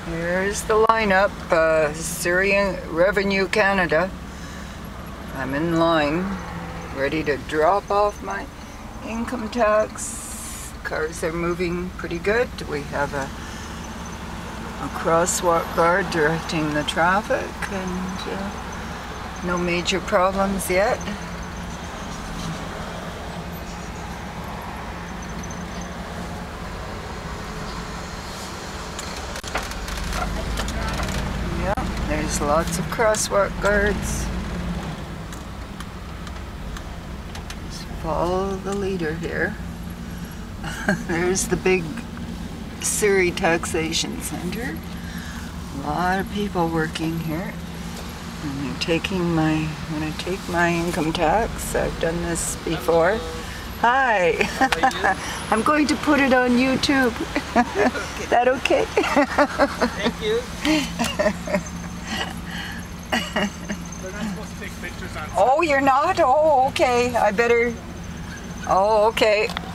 Here's the lineup, Surrey Revenue Canada. I'm in line, ready to drop off my income tax. Cars are moving pretty good. We have a crosswalk guard directing the traffic, and no major problems yet. There's lots of crosswalk guards. Just follow the leader here. There's the big Surrey Taxation Center. A lot of people working here. And they're taking I'm gonna take my income tax. I've done this before. Hi. How are you? I'm going to put it on YouTube. Okay. Is that okay? Thank you. We're not supposed to take pictures on. Oh, you're not? Oh, okay. I better. Oh, okay.